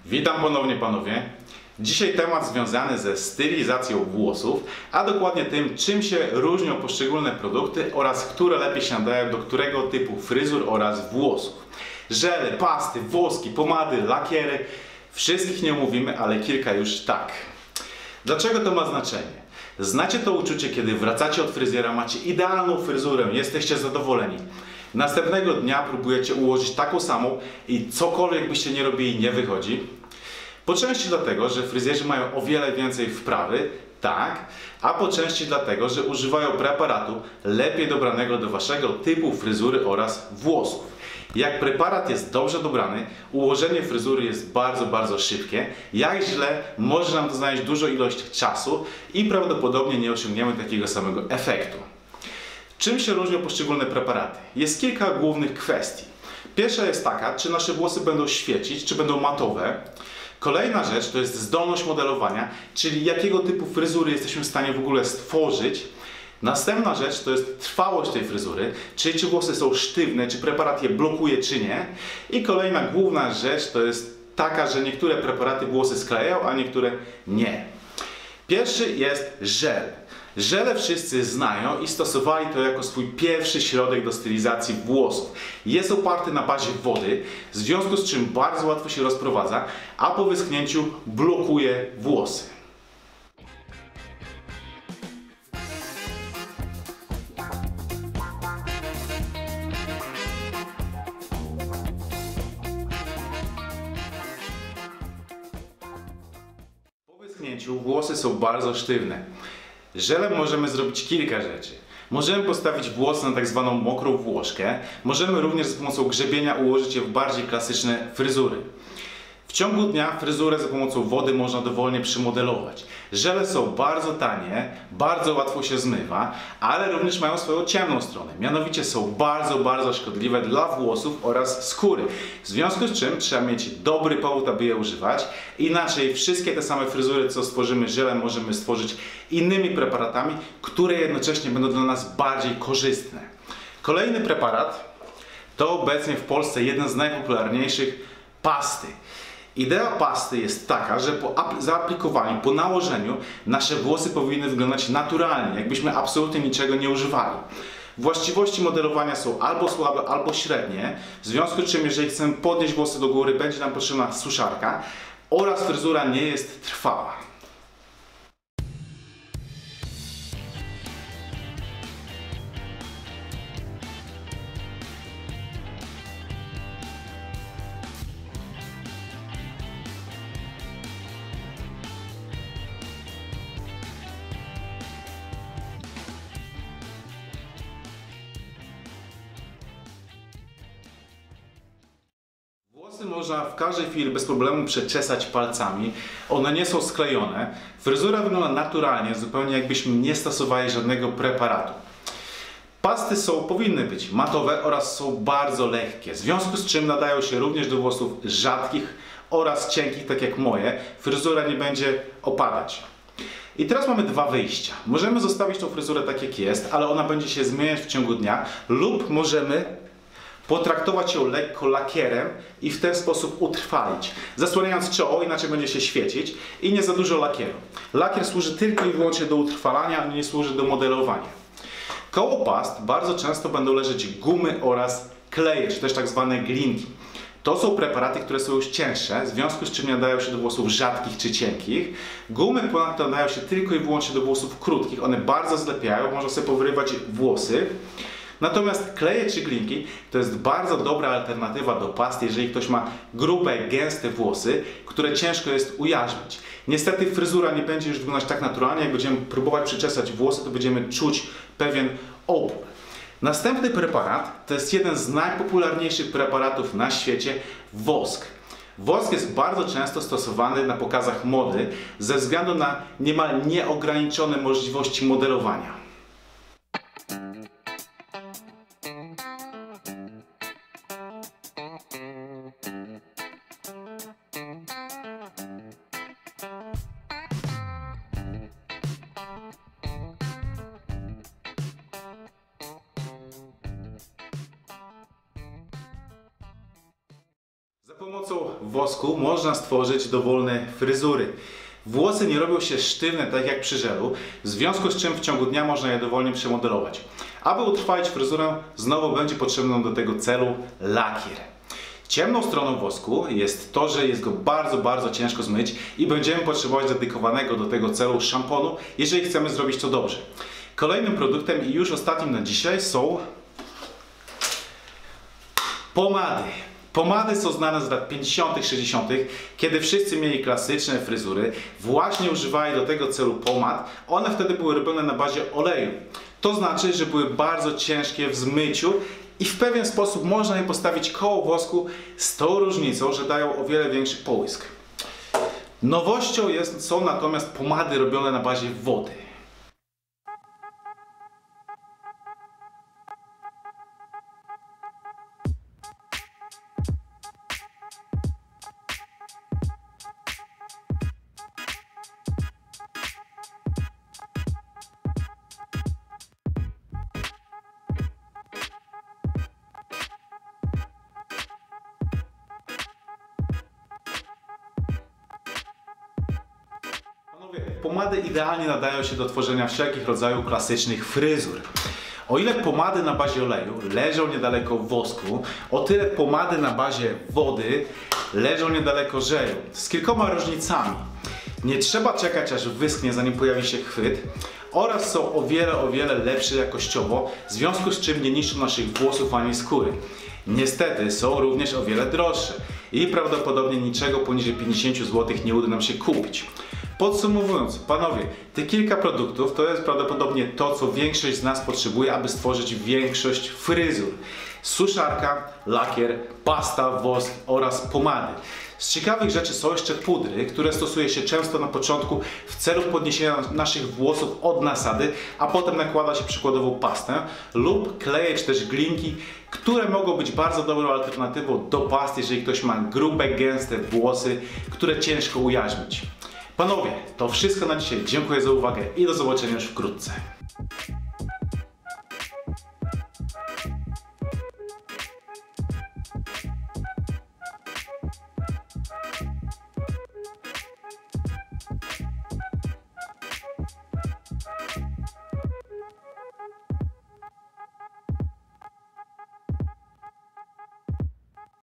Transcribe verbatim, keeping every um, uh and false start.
Witam ponownie panowie. Dzisiaj temat związany ze stylizacją włosów, a dokładnie tym, czym się różnią poszczególne produkty oraz które lepiej się nadają do którego typu fryzur oraz włosów. Żele, pasty, woski, pomady, lakiery. Wszystkich nie omówimy, ale kilka już tak. Dlaczego to ma znaczenie? Znacie to uczucie, kiedy wracacie od fryzjera, macie idealną fryzurę, jesteście zadowoleni. Następnego dnia próbujecie ułożyć taką samą i cokolwiek byście nie robili, nie wychodzi. Po części dlatego, że fryzjerzy mają o wiele więcej wprawy, tak, a po części dlatego, że używają preparatu lepiej dobranego do waszego typu fryzury oraz włosów. Jak preparat jest dobrze dobrany, ułożenie fryzury jest bardzo, bardzo szybkie. Jak źle, może nam to zająć dużą ilość czasu i prawdopodobnie nie osiągniemy takiego samego efektu. Czym się różnią poszczególne preparaty? Jest kilka głównych kwestii. Pierwsza jest taka, czy nasze włosy będą świecić, czy będą matowe. Kolejna rzecz to jest zdolność modelowania, czyli jakiego typu fryzury jesteśmy w stanie w ogóle stworzyć. Następna rzecz to jest trwałość tej fryzury, czyli czy włosy są sztywne, czy preparat je blokuje, czy nie. I kolejna główna rzecz to jest taka, że niektóre preparaty włosy sklejają, a niektóre nie. Pierwszy jest żel. Żele wszyscy znają i stosowali to jako swój pierwszy środek do stylizacji włosów. Jest oparty na bazie wody, w związku z czym bardzo łatwo się rozprowadza, a po wyschnięciu blokuje włosy. Po wyschnięciu włosy są bardzo sztywne. Żelem możemy zrobić kilka rzeczy. Możemy postawić włosy na tak zwaną mokrą włożkę. Możemy również za pomocą grzebienia ułożyć je w bardziej klasyczne fryzury. W ciągu dnia fryzurę za pomocą wody można dowolnie przymodelować. Żele są bardzo tanie, bardzo łatwo się zmywa, ale również mają swoją ciemną stronę. Mianowicie są bardzo, bardzo szkodliwe dla włosów oraz skóry. W związku z czym trzeba mieć dobry powód, aby je używać. Inaczej wszystkie te same fryzury, co stworzymy żelem, możemy stworzyć innymi preparatami, które jednocześnie będą dla nas bardziej korzystne. Kolejny preparat to obecnie w Polsce jeden z najpopularniejszych – pasty. Idea pasty jest taka, że po zaaplikowaniu, po nałożeniu nasze włosy powinny wyglądać naturalnie, jakbyśmy absolutnie niczego nie używali. Właściwości modelowania są albo słabe, albo średnie, w związku z czym jeżeli chcemy podnieść włosy do góry, będzie nam potrzebna suszarka oraz fryzura nie jest trwała. Włosy można w każdej chwili bez problemu przeczesać palcami, one nie są sklejone, fryzura wygląda naturalnie, zupełnie jakbyśmy nie stosowali żadnego preparatu. Pasty są, powinny być matowe oraz są bardzo lekkie, w związku z czym nadają się również do włosów rzadkich oraz cienkich, tak jak moje, fryzura nie będzie opadać. I teraz mamy dwa wyjścia. Możemy zostawić tą fryzurę tak jak jest, ale ona będzie się zmieniać w ciągu dnia, lub możemy potraktować ją lekko lakierem i w ten sposób utrwalić, zasłaniając czoło, inaczej będzie się świecić, i nie za dużo lakieru. Lakier służy tylko i wyłącznie do utrwalania, a nie służy do modelowania. Koło past bardzo często będą leżeć gumy oraz kleje, czy też tak zwane glinki. To są preparaty, które są już cięższe, w związku z czym nie nadają się do włosów rzadkich czy cienkich. Gumy ponadto nadają się tylko i wyłącznie do włosów krótkich, one bardzo zlepiają, można sobie powyrywać włosy. Natomiast kleje czy glinki to jest bardzo dobra alternatywa do past, jeżeli ktoś ma grube, gęste włosy, które ciężko jest ujarzmić. Niestety fryzura nie będzie już wyglądać tak naturalnie, jak będziemy próbować przyczesać włosy, to będziemy czuć pewien opór. Następny preparat to jest jeden z najpopularniejszych preparatów na świecie – wosk. Wosk jest bardzo często stosowany na pokazach mody ze względu na niemal nieograniczone możliwości modelowania. pomocą wosku można stworzyć dowolne fryzury. Włosy nie robią się sztywne tak jak przy żelu, w związku z czym w ciągu dnia można je dowolnie przemodelować. Aby utrwalić fryzurę, znowu będzie potrzebny do tego celu lakier. Ciemną stroną wosku jest to, że jest go bardzo, bardzo ciężko zmyć i będziemy potrzebować dedykowanego do tego celu szamponu, jeżeli chcemy zrobić to dobrze. Kolejnym produktem i już ostatnim na dzisiaj są pomady. Pomady są znane z lat pięćdziesiątych, sześćdziesiątych, kiedy wszyscy mieli klasyczne fryzury, właśnie używali do tego celu pomad. One wtedy były robione na bazie oleju. To znaczy, że były bardzo ciężkie w zmyciu i w pewien sposób można je postawić koło wosku z tą różnicą, że dają o wiele większy połysk. Nowością jest, są natomiast pomady robione na bazie wody. Pomady idealnie nadają się do tworzenia wszelkich rodzajów klasycznych fryzur. O ile pomady na bazie oleju leżą niedaleko wosku, o tyle pomady na bazie wody leżą niedaleko żelu. Z kilkoma różnicami. Nie trzeba czekać, aż wyschnie, zanim pojawi się chwyt, oraz są o wiele, o wiele lepsze jakościowo, w związku z czym nie niszczą naszych włosów ani skóry. Niestety są również o wiele droższe i prawdopodobnie niczego poniżej pięćdziesiąt złotych nie uda nam się kupić. Podsumowując, panowie, te kilka produktów to jest prawdopodobnie to, co większość z nas potrzebuje, aby stworzyć większość fryzur. Suszarka, lakier, pasta, wosk oraz pomady. Z ciekawych rzeczy są jeszcze pudry, które stosuje się często na początku w celu podniesienia naszych włosów od nasady, a potem nakłada się przykładową pastę lub kleje czy też glinki, które mogą być bardzo dobrą alternatywą do pasty, jeżeli ktoś ma grube, gęste włosy, które ciężko ujarzmić. Panowie, to wszystko na dzisiaj. Dziękuję za uwagę i do zobaczenia już wkrótce.